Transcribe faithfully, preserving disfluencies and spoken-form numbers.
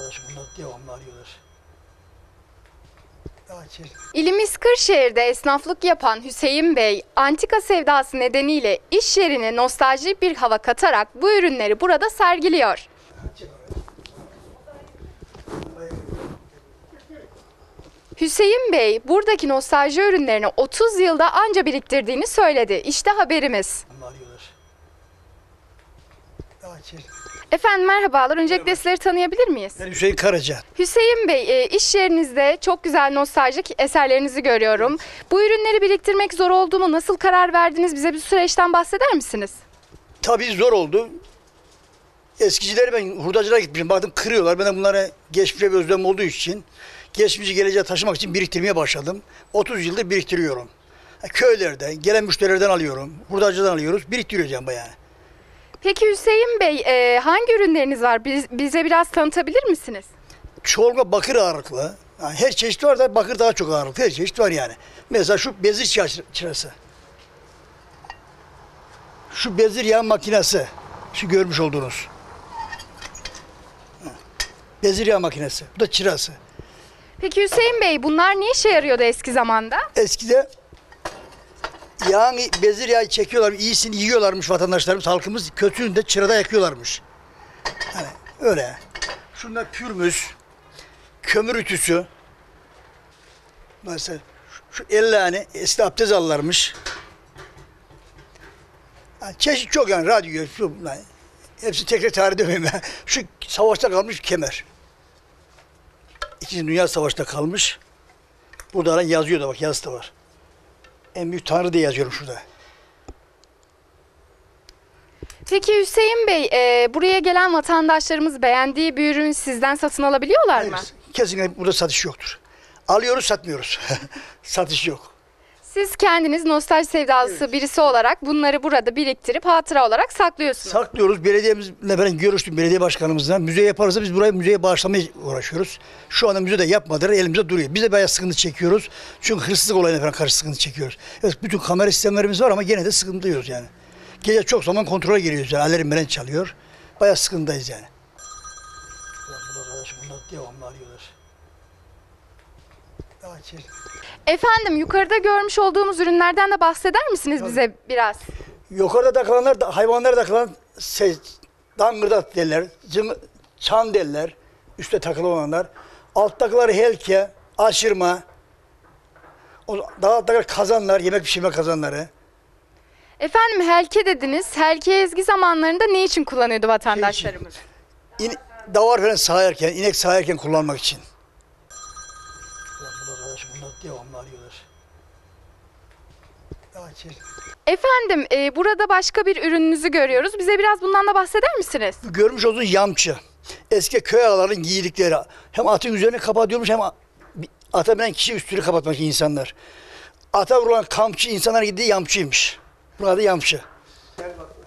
arkadaş bunlar devamlı arıyorlar. İlimiz Kırşehir'de esnaflık yapan Hüseyin Bey, antika sevdası nedeniyle iş yerine nostaljik bir hava katarak bu ürünleri burada sergiliyor. Hüseyin Bey, buradaki nostalji ürünlerini otuz yılda anca biriktirdiğini söyledi. İşte haberimiz. Efendim merhabalar. Öncelikle sizleri tanıyabilir miyiz? Ben Hüseyin Karaca. Hüseyin Bey, e, iş yerinizde çok güzel nostaljik eserlerinizi görüyorum. Bu ürünleri biriktirmek zor oldu mu? Nasıl karar verdiniz? Bize bir süreçten bahseder misiniz? Tabii zor oldu. Eskicileri ben hurdacılara gitmişim. Baktım kırıyorlar. Ben de bunlara geçmişe bir özlem olduğu için geçmişi geleceğe taşımak için biriktirmeye başladım. otuz yıldır biriktiriyorum. Köylerde, gelen müşterilerden alıyorum. Hurdacıdan alıyoruz. Biriktiriyoruz yani bayağı. Peki Hüseyin Bey, e, hangi ürünleriniz var? Biz, bize biraz tanıtabilir misiniz? Çoğunlukla bakır ağırlıklı. Yani her çeşit var da bakır daha çok ağırlıklı. Her çeşit var yani. Mesela şu bezir çıra- çırası. Şu bezir yağ makinesi. Şu görmüş olduğunuz. Bezir yağ makinesi. Bu da çırası. Peki Hüseyin Bey, bunlar ne işe yarıyordu eski zamanda? Eskide yağın bezir yağı çekiyorlar, iyisini yiyorlarmış vatandaşlarımız, halkımız, kötüyünü de çırada yakıyorlarmış. Hani öyle. Şunlar pürmüz, kömür ütüsü. Mesela şu ellani eski abdest alırlarmış. Yani çeşit çok yani radyo, şu, yani, hepsi tekrar tarih demeyeyim ben. Şu savaşta kalmış kemer. İkinci Dünya Savaşı'nda kalmış. Burada yazıyor da bak, yazı da var. En büyük tanrı diye yazıyorum şurada. Peki Hüseyin Bey, e, buraya gelen vatandaşlarımız beğendiği bir ürünü sizden satın alabiliyorlar Hayır, mı? kesinlikle burada satış yoktur. Alıyoruz, satmıyoruz. Satış yok. Siz kendiniz nostalji sevdalısı birisi olarak bunları burada biriktirip hatıra olarak saklıyorsunuz. Saklıyoruz. Belediyemizle ben görüştüm, belediye başkanımızla. Müze yaparsa biz burayı müzeye bağışlamaya uğraşıyoruz. Şu anda müze de yapmadılar, elimizde duruyor. Biz de bayağı sıkıntı çekiyoruz. Çünkü hırsızlık olayına falan karşı sıkıntı çekiyoruz. Evet, bütün kamera sistemlerimiz var ama gene de sıkıntılıyız yani. Gece çok zaman kontrole giriyoruz yani. Alarm veren çalıyor. Bayağı sıkıntıyız yani. Bunlar arkadaş bunlar devamlı arıyorlar. Daha içeri. Efendim yukarıda görmüş olduğumuz ürünlerden de bahseder misiniz bize biraz? Yukarıda takılanlar, da- hayvanlara takılan şey, dangırdat derler, cım, çan derler, üstte takılı olanlar. Alttakileri helke, aşırma, o, daha alttakiler kazanlar, yemek pişirme kazanları. Efendim helke dediniz. Helke ezgi zamanlarında ne için kullanıyordu vatandaşlarımız? İn, davar falan sağarken, inek sağarken kullanmak için. Bunlar arkadaş bunlar devamlı arıyorlar. Daha içeri. Efendim e, burada başka bir ürününüzü görüyoruz. Bize biraz bundan da bahseder misiniz? Bu görmüş olduğunuz yamçı. Eski köy ağaların giydikleri. Hem atın üzerini kapatıyormuş hem ata binen kişi üstünü kapatmak için insanlar. Ata vurulan kamçı insanlar gittiği yamçıymış. Burada yamçı. Gel bak.